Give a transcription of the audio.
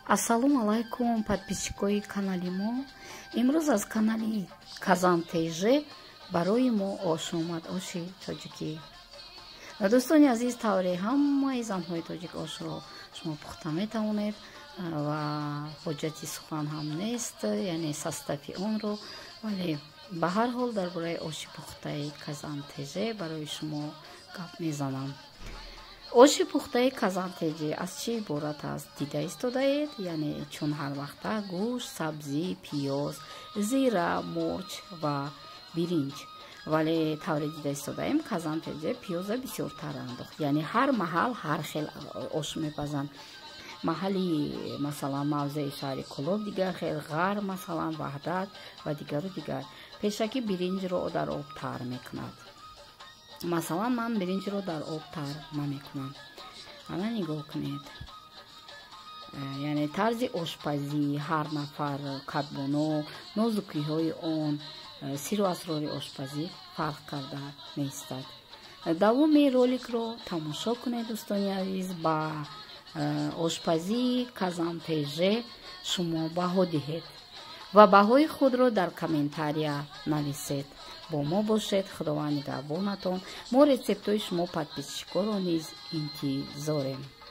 Ассалому алайкум, подписчикои канали мо. Имрӯз аз канали Казантеже барои мо ош омад, оши тоҷикӣ. Дӯстони азиз, тавре ҳамаи занҳои тоҷик ошро шумо пухта метавонед ва ҳоҷати сухан ҳам нест, яъне састафи онро, вале ба ҳар ҳол дар бораи оши пухтаи Казантеже барои шумо гап мезанам. Оши пухтаи Казантеже аз чӣ иборат аст? Дида истодаед? Яъне чун ҳар вақта гӯшт, сабзӣ, пиёз, зира, мурч ва биринҷ. Вале тавре дида истодаем, Казантеже пиёза бисёртар андохт. Яъне ҳар маҳал ҳар хел ош мепазанд. Маҳали масалан мавзеи шаҳри Кӯлоб дигар хел, Ғар масалан Ваҳдат ва дигару дигар. Пешакӣ биринҷро дар об тар мекунад. Масалан ман биринҷро дар об тар намекунам. Ана нигоҳ кунед. Яъне тарзи ошпазӣ ҳар нафар кадбоно, нозукиҳои он, сиру асрори ошпазӣ фарқ карда меистад. Давоми роликро тамошо кунед дӯстони азиз. Ба ошпазии Казантеже шумо баҳо диҳед ва баҳои худро дар комментария нависед. Бо мо бошед. Худованд нигаҳбонатон. Мо рецептҳои шумо подписчикоро низ интизорем.